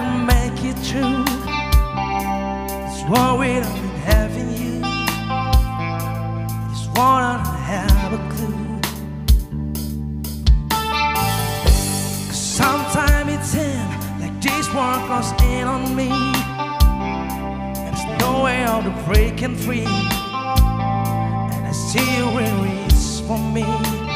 can make it true. It's worried I've been having you. It's one I don't have a clue. 'Cause sometimes it's in like this one comes in on me, and there's no way of the breaking free. And I see where it's for me.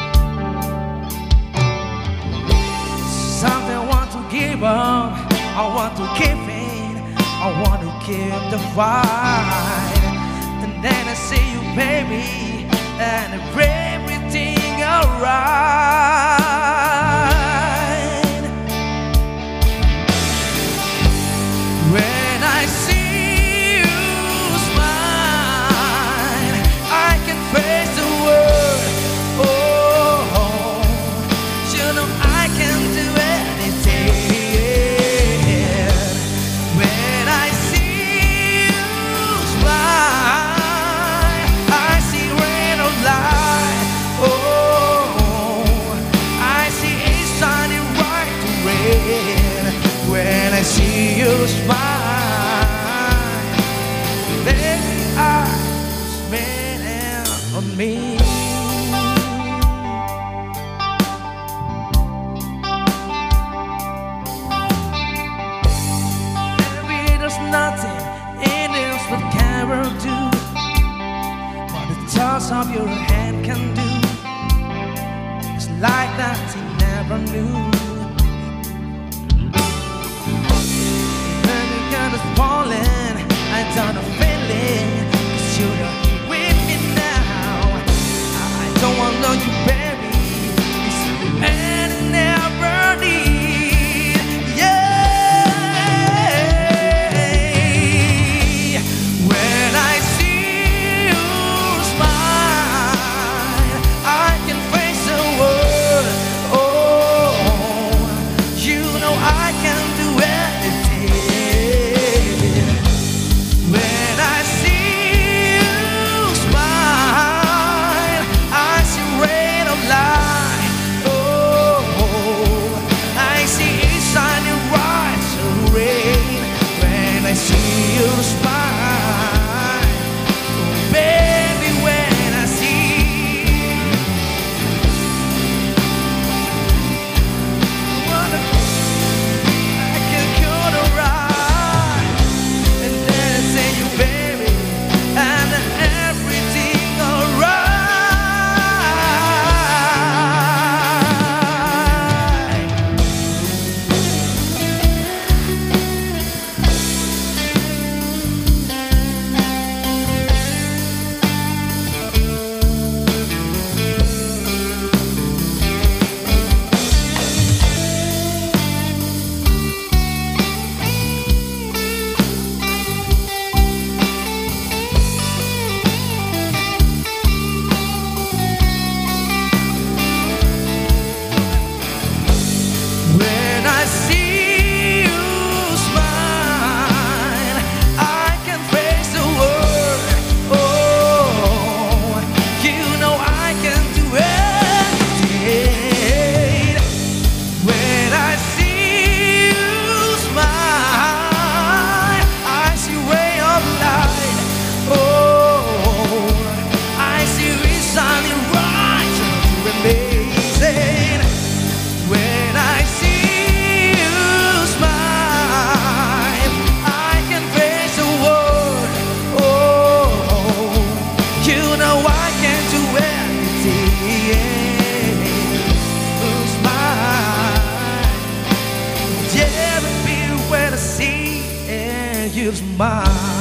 Something I want to give up, I want to give in, I want to give the fight. And then I see you, baby, and everything alright. When I see you smile, I can face the world. Oh, you know I can do when I see you smile, baby, eyes smiling on me. Maybe there's nothing in this what can do, what the touch of your hand can do. It's like nothing never knew. Falling, I don't feel it, 'cause you're not here with me now. I don't want to know you, baby. It's you and I never need. Yeah. When I see you smile, I can face the world. Oh, you know I can do anything. I see you smile, oh baby, when I see I can go to ride, and then I say you, baby, and everything alright. When I see you smile, I can face the world. Oh, you know I can do anything. When I see you smile, I see ray of light. Oh, I see it shining bright and amazing. When I see you smile, I can face the world. Oh, you know I can do anything. Smile, yeah, baby, when I see and you smile.